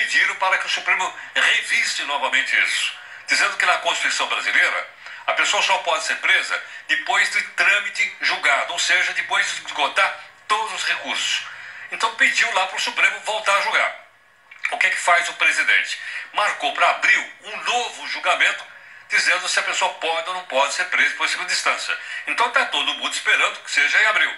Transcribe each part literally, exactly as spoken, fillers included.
pediram para que o Supremo revise novamente isso, dizendo que na Constituição brasileira a pessoa só pode ser presa depois de trâmite julgado, ou seja, depois de esgotar todos os recursos. Então pediu lá para o Supremo voltar a julgar. O que é que faz o presidente? Marcou para abril um novo julgamento, dizendo se a pessoa pode ou não pode ser presa por segunda instância. Então está todo mundo esperando que seja em abril.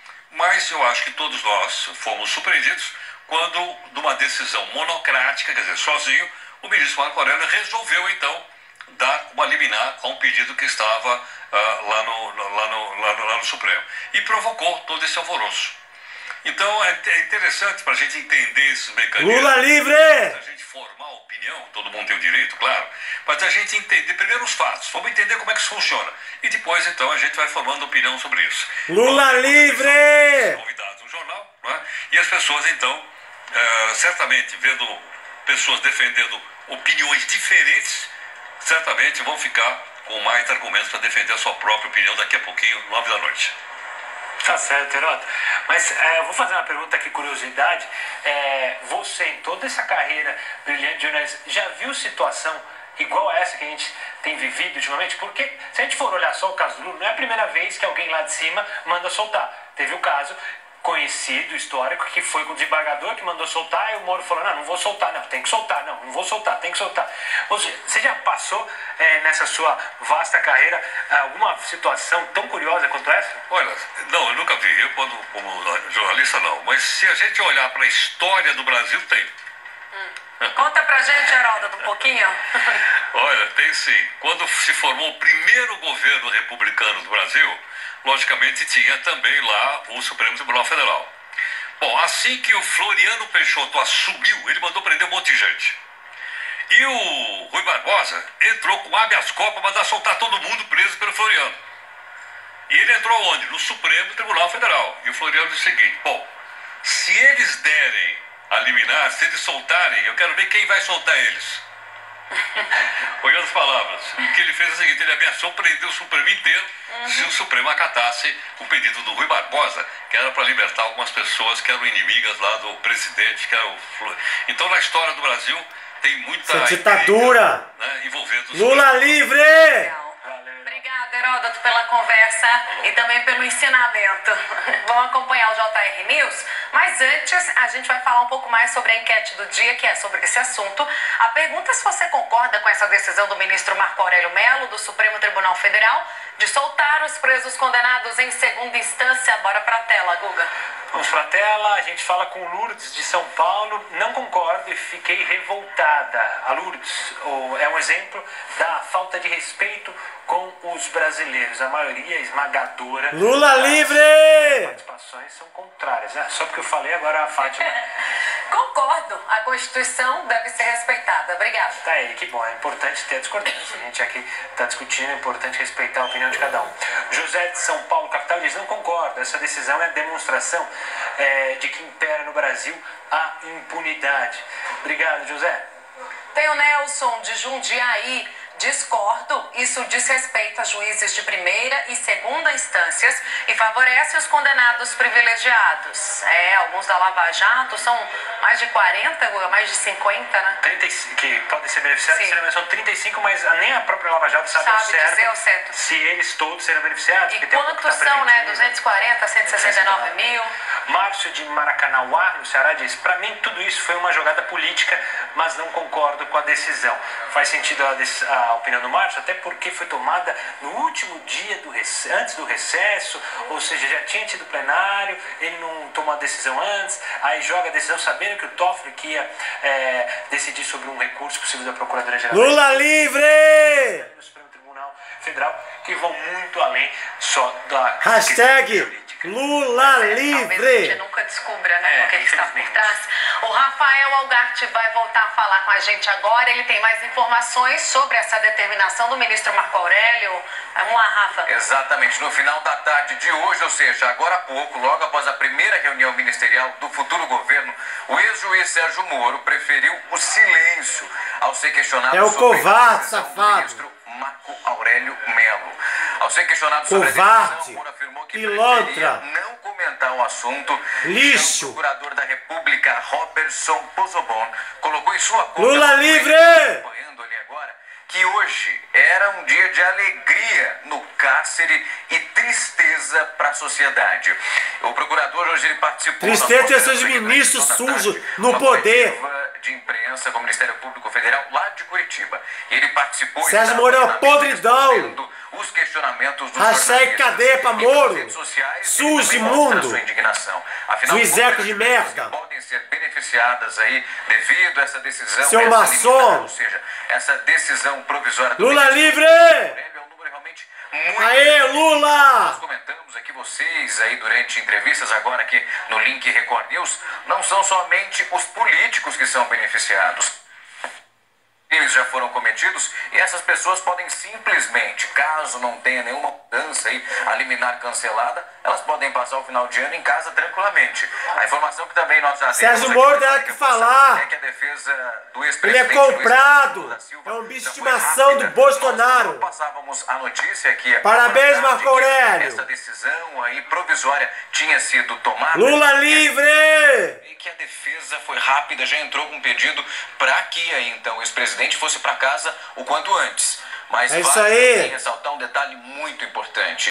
Mas eu acho que todos nós fomos surpreendidos quando, numa decisão monocrática, quer dizer, sozinho, o ministro Marco Aurélio resolveu, então, dar uma liminar a um pedido que estava uh, lá, no, lá, no, lá, no, lá no Supremo. E provocou todo esse alvoroço. Então, é, é interessante para a gente entender esses mecanismos. Lula livre! A gente formar opinião, todo mundo tem o direito, claro, mas a gente entender primeiro os fatos, vamos entender como é que isso funciona. E depois, então, a gente vai formando opinião sobre isso. Lula então, livre! Convidados no jornal, né? E as pessoas, então, uh, certamente, vendo pessoas defendendo opiniões diferentes, certamente vão ficar com mais argumentos para defender a sua própria opinião daqui a pouquinho, nove da noite. Tá certo, Heródoto. Mas é, eu vou fazer uma pergunta aqui, curiosidade. É, você, em toda essa carreira brilhante de jornalista, já viu situação igual a essa que a gente tem vivido ultimamente? Porque se a gente for olhar só o caso do Lula, não é a primeira vez que alguém lá de cima manda soltar. Teve o caso conhecido, histórico, que foi com o desembargador que mandou soltar e o Moro falou, não, não vou soltar, não, tem que soltar, não, não vou soltar, tem que soltar. Ou seja, você já passou é, nessa sua vasta carreira alguma situação tão curiosa quanto essa? Olha, não, eu nunca vi, eu quando, como jornalista não, mas se a gente olhar para a história do Brasil, tem. Hum. Conta pra gente, Heródoto, um pouquinho. Olha, tem sim. Quando se formou o primeiro governo republicano do Brasil, logicamente tinha também lá o Supremo Tribunal Federal. Bom, assim que o Floriano Peixoto assumiu, ele mandou prender um monte de gente. E o Rui Barbosa entrou com habeas corpus para mandar soltar todo mundo preso pelo Floriano. E ele entrou onde? No Supremo Tribunal Federal. E o Floriano disse o seguinte, bom, se eles derem a liminar, se eles soltarem, eu quero ver quem vai soltar eles. Com outras palavras, o que ele fez é o seguinte, ele ameaçou prender o Supremo inteiro uhum. se o Supremo acatasse o pedido do Rui Barbosa, que era para libertar algumas pessoas que eram inimigas lá do presidente, que era o Floriano. Então, na história do Brasil, tem muita essa ditadura, né, envolvendo os Lula livre! Obrigada, Heródoto, pela conversa e também pelo ensinamento. Vamos acompanhar o J R News, mas antes a gente vai falar um pouco mais sobre a enquete do dia, que é sobre esse assunto. A pergunta é se você concorda com essa decisão do ministro Marco Aurélio Mello, do Supremo Tribunal Federal, de soltar os presos condenados em segunda instância. Bora pra tela, Guga. Vamos pra tela, a gente fala com Lourdes de São Paulo. Não concordo e fiquei revoltada. A Lourdes é um exemplo da falta de respeito com os brasileiros. A maioria esmagadora. Lula livre! Participações são contrárias, né? Só porque eu falei agora a Fátima. Concordo, a Constituição deve ser respeitada. Obrigada. Tá aí, que bom, é importante ter a discordância. A gente aqui está discutindo, é importante respeitar a opinião de cada um. José de São Paulo, capital, diz, não concordo, essa decisão é demonstração é, de que impera no Brasil a impunidade. Obrigado, José. Tem o Nelson de Jundiaí. Discordo, isso desrespeita juízes de primeira e segunda instâncias e favorece os condenados privilegiados. É, alguns da Lava Jato são mais de quarenta, mais de cinquenta, né? trinta que podem ser beneficiados, serão são trinta e cinco, mas nem a própria Lava Jato sabe, sabe o certo, dizer o certo se eles todos serão beneficiados. E quantos são, né? duzentos e quarenta, cento e sessenta e nove mil? Márcio de Maracanauá, no Ceará, diz, para mim tudo isso foi uma jogada política, mas não concordo com a decisão. Faz sentido a, a opinião do Márcio, até porque foi tomada no último dia, do rec... antes do recesso, ou seja, já tinha tido plenário, ele não tomou a decisão antes, aí joga a decisão sabendo que o Toffoli que ia é, decidir sobre um recurso possível da Procuradoria-Geral. Lula livre! No Supremo Tribunal Federal, que vão muito além só da... Hashtag Lula livre! Talvez a gente nunca descubra, né, é, o que está por trás. O Rafael Algarte vai voltar a falar com a gente agora. Ele tem mais informações sobre essa determinação do ministro Marco Aurélio. Vamos lá, Rafa. Exatamente. No final da tarde de hoje, ou seja, agora há pouco, logo após a primeira reunião ministerial do futuro governo, o ex-juiz Sérgio Moro preferiu o silêncio ao ser questionado é o sobre covarde, a safado. do ministro Marco Aurélio Mello. Ao ser questionado sobre covarde. a decisão, Moro afirmou que pilantra. preferia não comentar ao assunto. Lixo. O procurador da República, Robertson Pozzobon, colocou em sua conta... Lula livre! Acompanhando ali agora, que hoje era um dia de alegria no cárcere e tristeza para a sociedade. O procurador hoje ele participou... Tristeza ter seus ministros sujos no poder. De imprensa com o Ministério Público Federal lá de Curitiba. Ele participou... Sérgio Moro é uma podridão. Os questionamentos dos Hashtag cadeia pra Moro. Sujo, imundo. Juizeco de merda. Podem ser beneficiadas aí devido a essa decisão. Seu essa maçom. liminar, ou seja, essa decisão provisória do Lula livre! É um número realmente muito... Aê, Lula! Nós comentamos aqui, vocês aí durante entrevistas agora aqui no link Record News, não são somente os políticos que são beneficiados. Crimes já foram cometidos e essas pessoas podem simplesmente, caso não tenha nenhuma mudança aí, a liminar cancelada, elas podem passar o final de ano em casa tranquilamente. A informação que também nós já temos... Sérgio Moro deve que falar. É que a defesa do Ele ex-presidente... é comprado. É um bicho de estimação do Bolsonaro. Nós passávamos a notícia que... Parabéns, Marco Aurélio. Essa decisão aí provisória tinha sido tomada... Lula livre! E que a defesa foi rápida, já entrou com um pedido para que aí, então, o ex-presidente fosse para casa o quanto antes. Mas é isso vale aí. também ressaltar um detalhe muito importante.